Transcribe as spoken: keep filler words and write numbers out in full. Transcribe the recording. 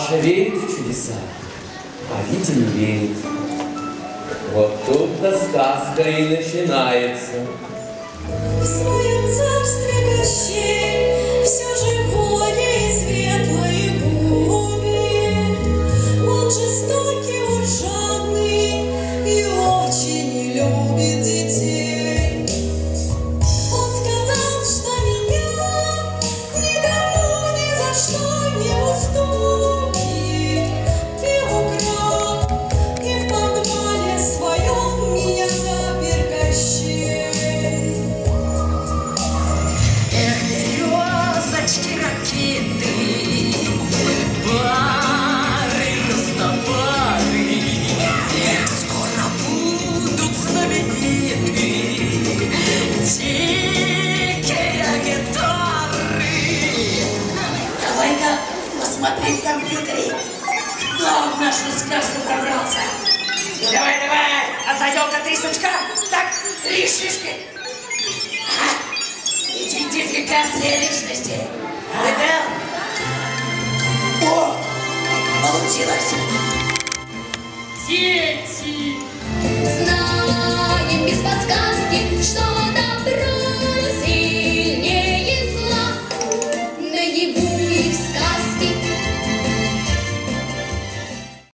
Паша верит в чудеса, а Витя не верит. Вот тут-то сказка и начинается. В своем царстве Кощей все живое и светлое губит. Он жестокий, он жадный и очень не любит детей. Он сказал, что меня никому ни за что не уступит. И украл, и в подвале своем меня запер Кощей. Березочки, ракеты, бары, раздобары, скоро будут знамениты дикие гитары. Давай-ка посмотри в компьютере, кто в нашу сказку пробрался. Ну давай, давай, одна елка, три сучка, так, три шишки. Идентификация личности. Выдал? О, получилось. Дети! Знаем без подсказки, что